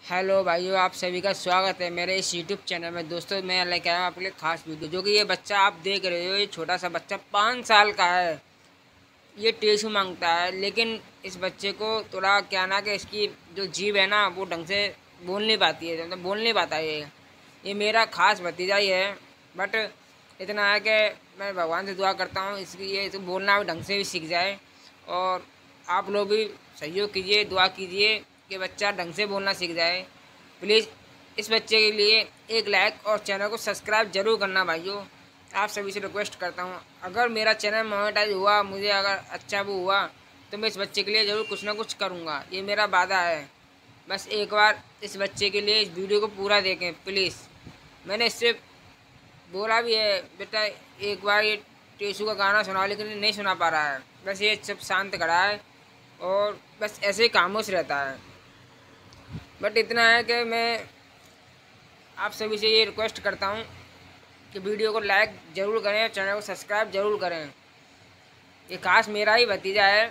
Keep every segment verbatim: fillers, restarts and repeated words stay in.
Hello भाइयों, आप सभी का स्वागत है मेरे इस यूट्यूब चैनल में। दोस्तों, मैं लेके आया हूँ आपके लिए खास वीडियो। जो कि ये बच्चा आप देख रहे हो, ये छोटा सा बच्चा पाँच साल का है। ये टिश्यू मांगता है, लेकिन इस बच्चे को थोड़ा क्या ना कि इसकी जो जीभ है ना, वो ढंग से बोल नहीं पाती है, मतलब बोल नहीं पाता ये ये मेरा खास भतीजा ही है। बट इतना है कि मैं भगवान से दुआ करता हूँ इसकी ये तो बोलना भी ढंग से भी सीख जाए। और आप लोग भी सहयोग कीजिए, दुआ कीजिए कि बच्चा ढंग से बोलना सीख जाए। प्लीज़ इस बच्चे के लिए एक लाइक और चैनल को सब्सक्राइब जरूर करना भाइयों। आप सभी से रिक्वेस्ट करता हूँ, अगर मेरा चैनल मोनेटाइज हुआ, मुझे अगर अच्छा वो हुआ, तो मैं इस बच्चे के लिए ज़रूर कुछ ना कुछ करूँगा। ये मेरा वादा है। बस एक बार इस बच्चे के लिए इस वीडियो को पूरा देखें प्लीज़। मैंने इससे बोला भी है, बेटा एक बार ये टेसू का गाना सुनाओ, लेकिन ये नहीं सुना पा रहा है। बस ये सब शांत खड़ा है और बस ऐसे ही खामोश रहता है। बट इतना है कि मैं आप सभी से ये रिक्वेस्ट करता हूँ कि वीडियो को लाइक ज़रूर करें और चैनल को सब्सक्राइब ज़रूर करें। ये खास मेरा ही भतीजा है।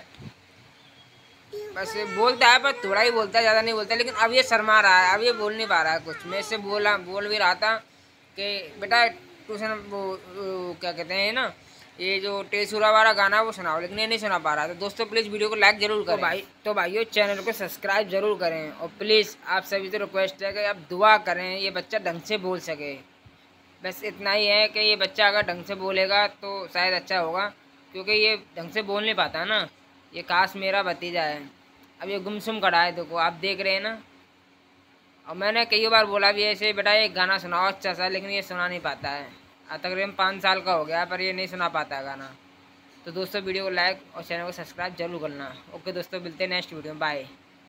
बस ये बोलता है, पर थोड़ा ही बोलता है, ज़्यादा नहीं बोलता। लेकिन अब ये शर्मा रहा है, अब ये बोल नहीं पा रहा है कुछ। मैं इससे बोला बोल भी रहा था कि बेटा ट्यूशन वो, वो क्या कहते हैं ना, ये जो टेसुरा वाला गाना वो सुनाओ, लेकिन ये नहीं सुना पा रहा। तो दोस्तों प्लीज़ वीडियो को लाइक ज़रूर करें। तो भाई तो भाइयों चैनल को सब्सक्राइब ज़रूर करें। और प्लीज़ आप सभी से रिक्वेस्ट है कि आप दुआ करें ये बच्चा ढंग से बोल सके। बस इतना ही है कि ये बच्चा अगर ढंग से बोलेगा तो शायद अच्छा होगा, क्योंकि ये ढंग से बोल नहीं पाता ना। ये काश मेरा भतीजा है। अब ये गुमसुम खड़ा है, देखो आप देख रहे हैं ना। और मैंने कई बार बोला भी ऐसे, बेटा ये गाना सुनाओ अच्छा सा, लेकिन ये सुना नहीं पाता है। तकरीबन पाँच साल का हो गया, पर ये नहीं सुना पाता है गाना। तो दोस्तों वीडियो को लाइक और चैनल को सब्सक्राइब जरूर करना। ओके दोस्तों, मिलते हैं नेक्स्ट वीडियो में। बाय।